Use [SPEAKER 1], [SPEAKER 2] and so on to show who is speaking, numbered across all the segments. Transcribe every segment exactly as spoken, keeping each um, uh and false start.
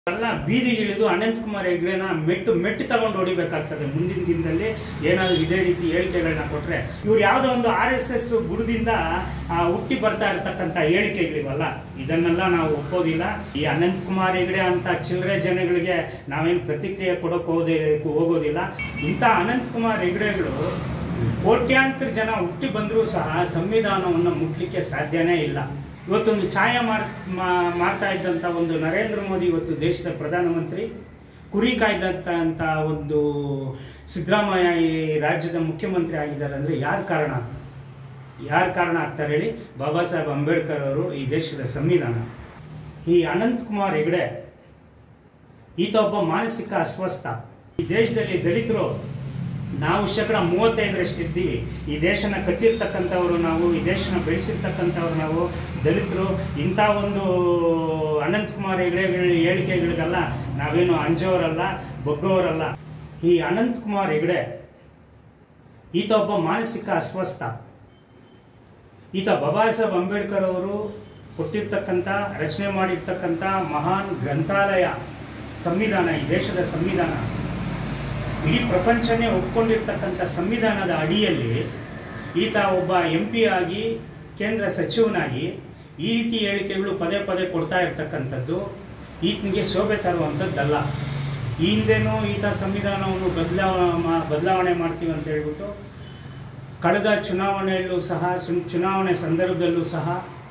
[SPEAKER 1] ಎಲ್ಲ ಬೀದಿಗಿಳಿದು ಅನಂತಕುಮಾರ್ ಹೆಗಡೆನ ಮೆಟ್ಟು ಮೆಟ್ಟು ತಗೊಂಡು ಹೊಡಿಬೇಕಾಗ್ತದೆ ಮುಂದಿನ ದಿನದಲ್ಲಿ ಏನಾದರೂ ಇದೇ ರೀತಿ ಹೇಳಿಕೆಗಳನ್ನ ಕೊಟ್ಟರೆ. ಇವ್ರು ಯಾವುದೋ ಒಂದು ಆರ್ ಎಸ್ ಎಸ್ ಬುಡದಿಂದ ಹುಟ್ಟಿ ಬರ್ತಾ ಇರತಕ್ಕಂಥ ಹೇಳಿಕೆಗಳಿವಲ್ಲ, ಇದನ್ನೆಲ್ಲ ನಾವು ಒಪ್ಪೋದಿಲ್ಲ. ಈ ಅನಂತಕುಮಾರ್ ಹೆಗಡೆ ಅಂತ ಚಿಲ್ಲರೆ ಜನಗಳಿಗೆ ನಾವೇನು ಪ್ರತಿಕ್ರಿಯೆ ಕೊಡೋಕೆ ಹೋದೇ ಹೋಗೋದಿಲ್ಲ. ಇಂಥ ಅನಂತಕುಮಾರ್ ಹೆಗಡೆಗಳು ಕೋಟ್ಯಾಂತರ ಜನ ಹುಟ್ಟಿ ಬಂದರೂ ಸಹ ಸಂವಿಧಾನವನ್ನು ಮುಟ್ಲಿಕ್ಕೆ ಸಾಧ್ಯನೇ ಇಲ್ಲ. ಇವತ್ತೊಂದು ಛಾಯಾ ಮಾರ್ ಮಾಡ್ತಾ ಇದ್ದಂಥ ಒಂದು ನರೇಂದ್ರ ಮೋದಿ ಇವತ್ತು ದೇಶದ ಪ್ರಧಾನಮಂತ್ರಿ, ಕುರಿ ಕಾಯ್ದಂಥ ಒಂದು ಸಿದ್ದರಾಮಯ್ಯ ಈ ರಾಜ್ಯದ ಮುಖ್ಯಮಂತ್ರಿ ಆಗಿದ್ದಾರೆ ಅಂದರೆ ಯಾರು ಕಾರಣ ಯಾರು ಕಾರಣ ಆಗ್ತಾರೆ ಹೇಳಿ? ಬಾಬಾ ಸಾಹೇಬ್ ಅಂಬೇಡ್ಕರ್ ಅವರು, ಈ ದೇಶದ ಸಂವಿಧಾನ. ಈ ಅನಂತಕುಮಾರ್ ಹೆಗಡೆ ಈತ ಒಬ್ಬ ಮಾನಸಿಕ ಅಸ್ವಸ್ಥ. ಈ ದೇಶದಲ್ಲಿ ದಲಿತರು ನಾವು ಶೇಕಡ ಮೂವತ್ತೈದರಷ್ಟು ಇದ್ದೀವಿ. ಈ ದೇಶನ ಕಟ್ಟಿರ್ತಕ್ಕಂಥವ್ರು ನಾವು, ಈ ದೇಶನ ಬೆಳೆಸಿರ್ತಕ್ಕಂಥವ್ರು ನಾವು ದಲಿತರು. ಇಂಥ ಒಂದು ಅನಂತಕುಮಾರ್ ಹೆಗಡೆಗಳ ಹೇಳಿಕೆಗಳಿಗೆಲ್ಲ ನಾವೇನು ಅಂಜೋರಲ್ಲ, ಬಗ್ಗೋರಲ್ಲ. ಈ ಅನಂತಕುಮಾರ್ ಹೆಗಡೆ ಈತ ಒಬ್ಬ ಮಾನಸಿಕ ಅಸ್ವಸ್ಥ. ಈತ ಬಾಬಾ ಸಾಹೇಬ್ ಅಂಬೇಡ್ಕರ್ ಅವರು ಕೊಟ್ಟಿರ್ತಕ್ಕಂಥ, ರಚನೆ ಮಾಡಿರ್ತಕ್ಕಂಥ ಮಹಾನ್ ಗ್ರಂಥಾಲಯ ಸಂವಿಧಾನ, ಈ ದೇಶದ ಸಂವಿಧಾನ, ಇಡೀ ಪ್ರಪಂಚನೇ ಒಪ್ಕೊಂಡಿರ್ತಕ್ಕಂಥ ಸಂವಿಧಾನದ ಅಡಿಯಲ್ಲಿ ಈತ ಒಬ್ಬ ಎಂ ಪಿ ಆಗಿ, ಕೇಂದ್ರ ಸಚಿವನಾಗಿ ಈ ರೀತಿ ಹೇಳಿಕೆಗಳು ಪದೇ ಪದೇ ಕೊಡ್ತಾ ಇರ್ತಕ್ಕಂಥದ್ದು ಈತನಿಗೆ ಶೋಭೆ ತರುವಂಥದ್ದಲ್ಲ. ಈ ಹಿಂದೆನೂ ಈತ ಸಂವಿಧಾನವನ್ನು ಬದಲಾವ ಬದಲಾವಣೆ ಮಾಡ್ತೀವಿ ಅಂತ ಹೇಳ್ಬಿಟ್ಟು ಕಳೆದ ಚುನಾವಣೆಯಲ್ಲೂ ಸಹ ಚುನಾವಣೆ ಸಂದರ್ಭದಲ್ಲೂ ಸಹ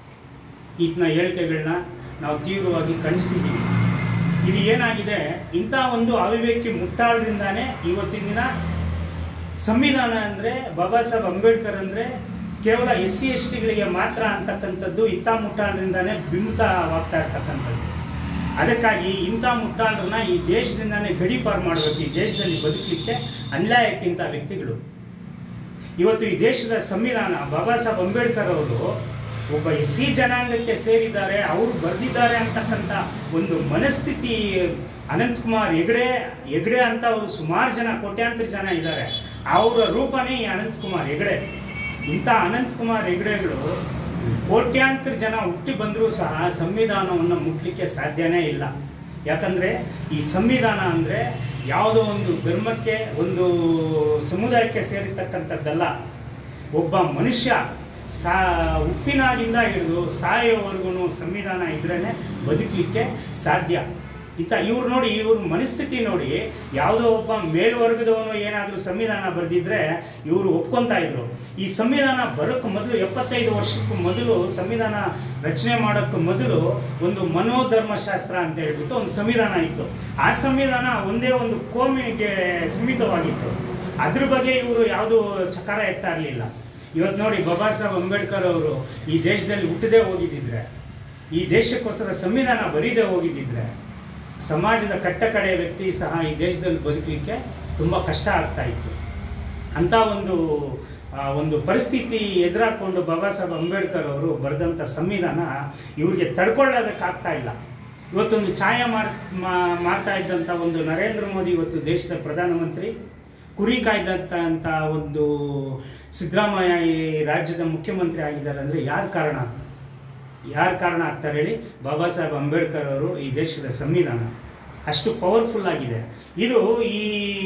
[SPEAKER 1] ಈತನ ಹೇಳಿಕೆಗಳನ್ನ ನಾವು ತೀವ್ರವಾಗಿ ಖಂಡಿಸಿದ್ದೀವಿ. ಇದು ಏನಾಗಿದೆ, ಇಂಥ ಒಂದು ಅವಿವೇಕಿ ಮುಟ್ಟಾಳರಿಂದಾನೇ ಇವತ್ತಿನ ದಿನ ಸಂವಿಧಾನ ಅಂದರೆ, ಬಾಬಾ ಸಾಹೇಬ್ ಅಂಬೇಡ್ಕರ್ ಅಂದರೆ ಕೇವಲ ಎಸ್ ಸಿ ಎಸ್ ಟಿಗಳಿಗೆ ಮಾತ್ರ ಅಂತಕ್ಕಂಥದ್ದು ಇಂಥ ಮುಟ್ಟಾಳರಿಂದಾನೇ ಬಿಂಬಿತವಾಗ್ತಾ ಇರ್ತಕ್ಕಂಥದ್ದು. ಅದಕ್ಕಾಗಿ ಇಂಥ ಮುಟ್ಟಾಳರನ್ನ ಈ ದೇಶದಿಂದಾನೇ ಗಡೀಪಾರು ಮಾಡಬೇಕು. ಈ ದೇಶದಲ್ಲಿ ಬದುಕಲಿಕ್ಕೆ ಅನ್ಯಾಯಕ್ಕಿಂತ ವ್ಯಕ್ತಿಗಳು ಇವತ್ತು ಈ ದೇಶದ ಸಂವಿಧಾನ, ಬಾಬಾ ಸಾಹೇಬ್ ಅಂಬೇಡ್ಕರ್ ಅವರು ಒಬ್ಬ ಎಸ್ ಸಿ ಜನಾಂಗಕ್ಕೆ ಸೇರಿದ್ದಾರೆ, ಅವರು ಬರೆದಿದ್ದಾರೆ ಅಂತಕ್ಕಂಥ ಒಂದು ಮನಸ್ಥಿತಿ ಅನಂತಕುಮಾರ್ ಹೆಗಡೆ ಹೆಗಡೆ ಅಂತ ಅವರು ಸುಮಾರು ಜನ, ಕೋಟ್ಯಾಂತರ ಜನ ಇದ್ದಾರೆ. ಅವರ ರೂಪನೇ ಈ ಅನಂತಕುಮಾರ್ ಹೆಗಡೆ. ಇಂಥ ಅನಂತಕುಮಾರ್ ಹೆಗಡೆಗಳು ಕೋಟ್ಯಾಂತರ ಜನ ಹುಟ್ಟಿ ಬಂದರೂ ಸಹ ಸಂವಿಧಾನವನ್ನು ಮುಟ್ಲಿಕ್ಕೆ ಸಾಧ್ಯನೇ ಇಲ್ಲ. ಯಾಕಂದರೆ ಈ ಸಂವಿಧಾನ ಅಂದರೆ ಯಾವುದೋ ಒಂದು ಧರ್ಮಕ್ಕೆ, ಒಂದು ಸಮುದಾಯಕ್ಕೆ ಸೇರಿರ್ತಕ್ಕಂಥದ್ದಲ್ಲ. ಒಬ್ಬ ಮನುಷ್ಯ ಸಾ ಹುಟ್ಟಿನಾಗಿಂದ ಹಿಡಿದು ಸಾಯೋವರೆಗೂ ಸಂವಿಧಾನ ಇದ್ರೇ ಬದುಕಲಿಕ್ಕೆ ಸಾಧ್ಯ. ಇಂಥ ಇವ್ರು ನೋಡಿ, ಇವ್ರ ಮನಸ್ಥಿತಿ ನೋಡಿ, ಯಾವುದೋ ಒಬ್ಬ ಮೇಲ್ವರ್ಗದವನು ಏನಾದರೂ ಸಂವಿಧಾನ ಬರೆದಿದ್ರೆ ಇವರು ಒಪ್ಕೊತಾ ಇದ್ರು. ಈ ಸಂವಿಧಾನ ಬರೋಕ್ಕೆ ಮೊದಲು, ಎಪ್ಪತ್ತೈದು ವರ್ಷಕ್ಕೂ ಮೊದಲು, ಸಂವಿಧಾನ ರಚನೆ ಮಾಡೋಕ್ಕೆ ಮೊದಲು ಒಂದು ಮನೋಧರ್ಮಶಾಸ್ತ್ರ ಅಂತ ಹೇಳ್ಬಿಟ್ಟು ಒಂದು ಸಂವಿಧಾನ ಇತ್ತು. ಆ ಸಂವಿಧಾನ ಒಂದೇ ಒಂದು ಕೋಮಿಗೆ ಸೀಮಿತವಾಗಿತ್ತು. ಅದ್ರ ಬಗ್ಗೆ ಇವರು ಯಾವುದೂ ಚಕಾರ ಎತ್ತಾ ಇರಲಿಲ್ಲ. ಇವತ್ತು ನೋಡಿ, ಬಾಬಾ ಸಾಹೇಬ್ ಅಂಬೇಡ್ಕರ್ ಅವರು ಈ ದೇಶದಲ್ಲಿ ಹುಟ್ಟದೇ ಹೋಗಿದ್ದಿದ್ರೆ, ಈ ದೇಶಕ್ಕೋಸ್ಕರ ಸಂವಿಧಾನ ಬರೀದೇ ಹೋಗಿದ್ದಿದ್ರೆ, ಸಮಾಜದ ಕಟ್ಟ ಕಡೆಯ ವ್ಯಕ್ತಿ ಸಹ ಈ ದೇಶದಲ್ಲಿ ಬದುಕಲಿಕ್ಕೆ ತುಂಬ ಕಷ್ಟ ಆಗ್ತಾ ಇತ್ತು. ಅಂಥ ಒಂದು ಒಂದು ಪರಿಸ್ಥಿತಿ ಎದುರಾಕೊಂಡು ಬಾಬಾ ಸಾಹೇಬ್ ಅಂಬೇಡ್ಕರ್ ಅವರು ಬರೆದಂಥ ಸಂವಿಧಾನ ಇವರಿಗೆ ತಡ್ಕೊಳ್ಳೋದಕ್ಕಾಗ್ತಾ ಇಲ್ಲ. ಇವತ್ತೊಂದು ಛಾಯಾ ಮಾರ್ ಮಾಡ್ತಾ ಇದ್ದಂಥ ಒಂದು ನರೇಂದ್ರ ಮೋದಿ ಇವತ್ತು ದೇಶದ ಪ್ರಧಾನಮಂತ್ರಿ, ಕುರಿ ಕಾಯ್ದಂಥ ಒಂದು ಸಿದ್ದರಾಮಯ್ಯ ಈ ರಾಜ್ಯದ ಮುಖ್ಯಮಂತ್ರಿ ಆಗಿದ್ದಾರೆ ಅಂದರೆ ಯಾರು ಕಾರಣ ಯಾರು ಕಾರಣ ಆಗ್ತಾರೆ ಹೇಳಿ? ಬಾಬಾ ಸಾಹೇಬ್ ಅಂಬೇಡ್ಕರ್ ಅವರು, ಈ ದೇಶದ ಸಂವಿಧಾನ ಅಷ್ಟು ಪವರ್ಫುಲ್ ಆಗಿದೆ. ಇದು ಈ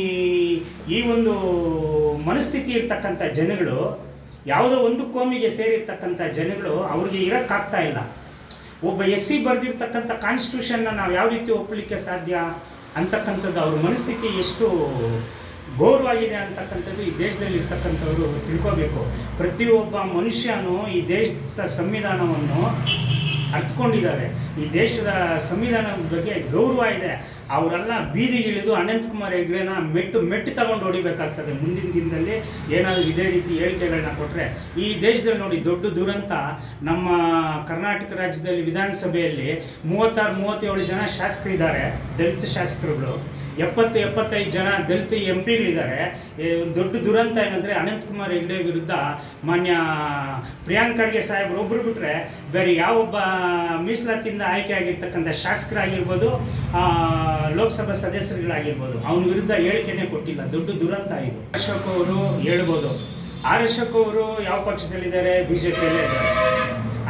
[SPEAKER 1] ಈ ಒಂದು ಮನಸ್ಥಿತಿ ಇರ್ತಕ್ಕಂಥ ಜನಗಳು, ಯಾವುದೋ ಒಂದು ಕೋಮಿಗೆ ಸೇರಿರ್ತಕ್ಕಂಥ ಜನಗಳು, ಅವ್ರಿಗೆ ಇರೋಕ್ಕಾಗ್ತಾ ಇಲ್ಲ. ಒಬ್ಬ ಎಸ್ ಸಿ ಬರೆದಿರ್ತಕ್ಕಂಥ ಕಾನ್ಸ್ಟಿಟ್ಯೂಷನ್ನ ನಾವು ಯಾವ ರೀತಿ ಒಪ್ಪಲಿಕ್ಕೆ ಸಾಧ್ಯ ಅಂತಕ್ಕಂಥದ್ದು ಅವ್ರ ಮನಸ್ಥಿತಿ ಎಷ್ಟು ಗೌರವಾಗಿದೆ ಅಂತಕ್ಕಂಥದ್ದು ಈ ದೇಶದಲ್ಲಿ ಇರ್ತಕ್ಕಂಥವ್ರು ತಿಳ್ಕೋಬೇಕು. ಪ್ರತಿಯೊಬ್ಬ ಮನುಷ್ಯನೂ ಈ ದೇಶದ ಸಂವಿಧಾನವನ್ನು ಅರ್ಥಕೊಂಡಿದ್ದಾರೆ. ಈ ದೇಶದ ಸಂವಿಧಾನದ ಬಗ್ಗೆ ಗೌರವ ಇದೆ. ಅವರೆಲ್ಲ ಬೀದಿಗಿಳಿದು ಅನಂತಕುಮಾರ್ ಹೆಗಡೆನ ಮೆಟ್ಟು ಮೆಟ್ಟು ತಗೊಂಡು ಹೊಡಿಬೇಕಾಗ್ತದೆ ಮುಂದಿನ ದಿನದಲ್ಲಿ ಏನಾದರೂ ಇದೇ ರೀತಿ ಹೇಳಿಕೆಗಳನ್ನ ಕೊಟ್ಟರೆ. ಈ ದೇಶದಲ್ಲಿ ನೋಡಿ, ದೊಡ್ಡ ದುರಂತ ನಮ್ಮ ಕರ್ನಾಟಕ ರಾಜ್ಯದಲ್ಲಿ ವಿಧಾನಸಭೆಯಲ್ಲಿ ಮೂವತ್ತಾರು ಮೂವತ್ತೇಳು ಜನ ಶಾಸಕರಿದ್ದಾರೆ, ದಲಿತ ಶಾಸಕರುಗಳು. ಎಪ್ಪತ್ತು ಎಪ್ಪತ್ತೈದು ಜನ ದಲಿತ ಎಂ ಪಿಗಳಿದ್ದಾರೆ. ದೊಡ್ಡ ದುರಂತ ಏನಂದರೆ, ಅನಂತಕುಮಾರ್ ಹೆಗಡೆ ವಿರುದ್ಧ ಮಾನ್ಯ ಪ್ರಿಯಾಂಕ್ ಖರ್ಗೆ ಸಾಹೇಬ್ರು ಒಬ್ಬರು ಬಿಟ್ಟರೆ ಬೇರೆ ಯಾವೊಬ್ಬ ಮೀಸಲಾತಿಯಿಂದ ಆಯ್ಕೆ ಆಗಿರ್ತಕ್ಕಂಥ ಶಾಸಕರಾಗಿರ್ಬೋದು, ಲೋಕಸಭಾ ಸದಸ್ಯರುಗಳಾಗಿರ್ಬೋದು, ಅವನ ವಿರುದ್ಧ ಹೇಳಿಕೆನೇ ಕೊಟ್ಟಿಲ್ಲ. ದೊಡ್ಡ ದುರಂತ ಇದು. ಅಶೋಕ್ ಅವರು ಹೇಳ್ಬೋದು, ಆರ್ ಅಶೋಕ್ ಅವರು ಯಾವ ಪಕ್ಷದಲ್ಲಿದ್ದಾರೆ? ಬಿ ಜೆ ಪಿಯಲ್ಲೇ ಇದ್ದಾರೆ.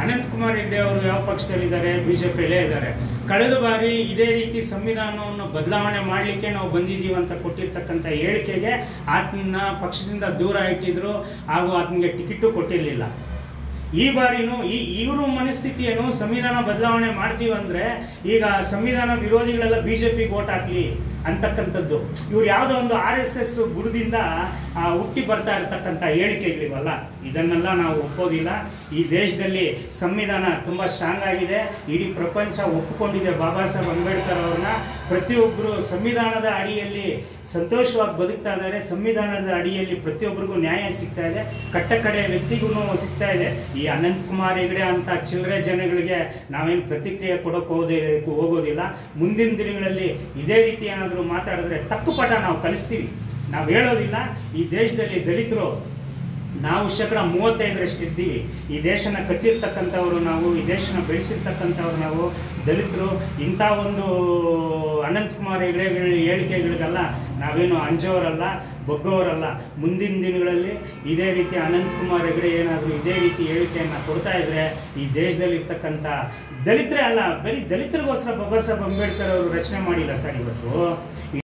[SPEAKER 1] ಅನಂತಕುಮಾರ್ ಹೆಗಡೆ ಅವರು ಯಾವ ಪಕ್ಷದಲ್ಲಿದ್ದಾರೆ? ಬಿಜೆಪಿಯಲ್ಲೇ ಇದ್ದಾರೆ. ಕಳೆದ ಬಾರಿ ಇದೇ ರೀತಿ ಸಂವಿಧಾನವನ್ನು ಬದಲಾವಣೆ ಮಾಡಲಿಕ್ಕೆ ನಾವು ಬಂದಿದ್ದೀವಿ ಅಂತ ಕೊಟ್ಟಿರ್ತಕ್ಕಂಥ ಹೇಳಿಕೆಗೆ ಆತನ ಪಕ್ಷದಿಂದ ದೂರ ಇಟ್ಟಿದ್ರು, ಹಾಗೂ ಆತನಿಗೆ ಟಿಕೆಟು ಕೊಟ್ಟಿರಲಿಲ್ಲ. ಈ ಬಾರಿನೂ ಈ ಇವರು ಮನಸ್ಥಿತಿ ಏನು, ಸಂವಿಧಾನ ಬದಲಾವಣೆ ಮಾಡ್ತೀವಿ ಅಂದ್ರೆ ಈಗ ಸಂವಿಧಾನ ವಿರೋಧಿಗಳೆಲ್ಲ ಬಿಜೆಪಿಗೆ ಓಟ್ ಹಾಕ್ಲಿ ಅಂತಕ್ಕಂಥದ್ದು. ಇವ್ರು ಯಾವುದೋ ಒಂದು ಆರ್ ಎಸ್ ಎಸ್ ಬುಡದಿಂದ ಹುಟ್ಟಿ ಬರ್ತಾ ಇರತಕ್ಕಂಥ ಹೇಳಿಕೆಗಳಿವಲ್ಲ, ಇದನ್ನೆಲ್ಲ ನಾವು ಒಪ್ಪೋದಿಲ್ಲ. ಈ ದೇಶದಲ್ಲಿ ಸಂವಿಧಾನ ತುಂಬ ಸ್ಟ್ರಾಂಗ್ ಆಗಿದೆ, ಇಡೀ ಪ್ರಪಂಚ ಒಪ್ಪಿಕೊಂಡಿದೆ ಬಾಬಾ ಸಾಹೇಬ್ ಅಂಬೇಡ್ಕರ್ ಅವ್ರನ್ನ. ಪ್ರತಿಯೊಬ್ಬರು ಸಂವಿಧಾನದ ಅಡಿಯಲ್ಲಿ ಸಂತೋಷವಾಗಿ ಬದುಕ್ತಾ ಇದ್ದಾರೆ, ಸಂವಿಧಾನದ ಅಡಿಯಲ್ಲಿ ಪ್ರತಿಯೊಬ್ಬರಿಗೂ ನ್ಯಾಯ ಸಿಗ್ತಾ ಇದೆ, ಕಟ್ಟ ಕಡೆ ವ್ಯಕ್ತಿಗೂ ಸಿಗ್ತಾ ಇದೆ. ಈ ಅನಂತಕುಮಾರ್ ಹೆಗಡೆ ಅಂತ ಚಿಲ್ಲರೆ ಜನಗಳಿಗೆ ನಾವೇನು ಪ್ರತಿಕ್ರಿಯೆ ಕೊಡೋಕೆ ಹೋದೇ ಹೋಗೋದಿಲ್ಲ. ಮುಂದಿನ ದಿನಗಳಲ್ಲಿ ಇದೇ ರೀತಿ ಏನಾದರೂ ಮಾತಾಡಿದ್ರೆ ತಪ್ಪು ಪಾಠ ನಾವು ಕಲಿಸ್ತೀವಿ, ನಾವು ಹೇಳೋದಿಲ್ಲ. ಈ ದೇಶದಲ್ಲಿ ದಲಿತರು ನಾವು ಶೇಕಡ ಮೂವತ್ತೈದರಷ್ಟು ಇದ್ದೀವಿ. ಈ ದೇಶನ ಕಟ್ಟಿರ್ತಕ್ಕಂಥವ್ರು ನಾವು, ಈ ದೇಶನ ಬೆಳೆಸಿರ್ತಕ್ಕಂಥವ್ರು ನಾವು ದಲಿತರು. ಇಂಥ ಒಂದು ಅನಂತಕುಮಾರ್ ಹೆಗಡೆಗಳ ಹೇಳಿಕೆಗಳಿಗೆಲ್ಲ ನಾವೇನು ಅಂಜೋರಲ್ಲ, ಬಗ್ಗೋರಲ್ಲ. ಮುಂದಿನ ದಿನಗಳಲ್ಲಿ ಇದೇ ರೀತಿ ಅನಂತಕುಮಾರ್ ಹೆಗಡೆ ಏನಾದರೂ ಇದೇ ರೀತಿ ಹೇಳಿಕೆಯನ್ನು ಕೊಡ್ತಾ ಇದ್ರೆ ಈ ದೇಶದಲ್ಲಿ ಇರ್ತಕ್ಕಂಥ ದಲಿತರೇ ಅಲ್ಲ, ಬರೀ ದಲಿತರಿಗೋಸ್ಕರ ಬಾಬಾ ಸಾಹೇಬ್ ಅಂಬೇಡ್ಕರ್ ಅವರು ರಚನೆ ಮಾಡಿಲ್ಲ ಸರ್ ಇವತ್ತು.